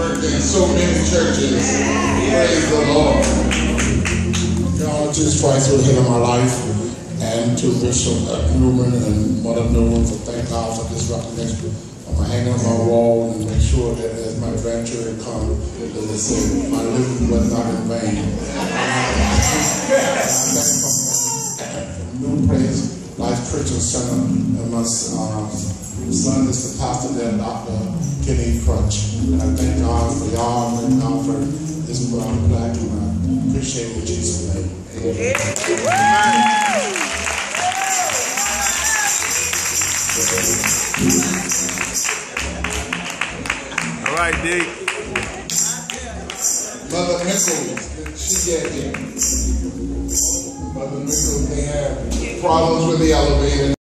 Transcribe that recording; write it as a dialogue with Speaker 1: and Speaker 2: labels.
Speaker 1: worked in so many churches. Praise the Lord. God, Jesus Christ was ahead of my life. And to Bishop Newman and Mother Newman for thank God for this recognition. I'm going to hang on my wall and make sure that as my grandchildren come, that they say, my living was not in vain. New Praise Life Christian Center, and my son is the pastor there, Dr. Kenny Crutch. And I thank God for y'all, and God for this plaque, and I appreciate what Jesus made. Amen.
Speaker 2: All right, Dick.
Speaker 1: Mother Nichols, she get here. Mother Nichols, they have problems with the elevator.